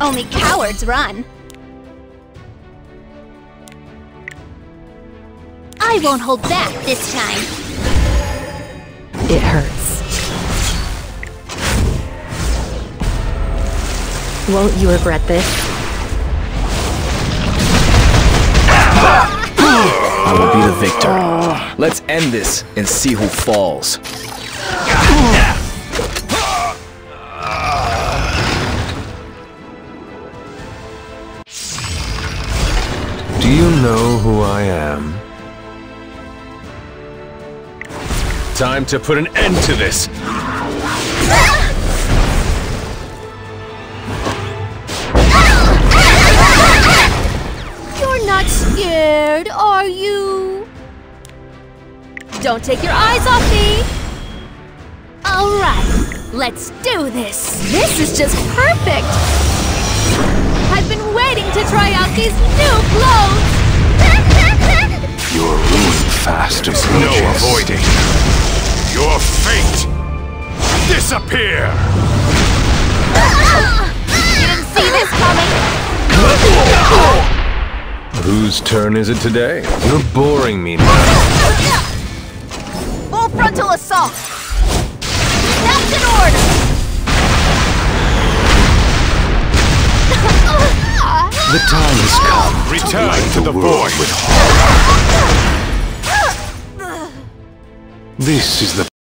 Only cowards run. I won't hold back this time. It hurts. Won't you regret this? I will be the victor. Let's end this and see who falls. Do you know who I am? Time to put an end to this! You're not scared, are you? Don't take your eyes off me! Alright, let's do this! This is just perfect! I've been waiting to try out these new clothes! Your ruin fast approaches. No avoiding. Your fate! Disappear! You didn't see this coming! Whose turn is it today? You're boring me now. Full frontal assault! That's in order! The time has come. Return to the void with horror. This is the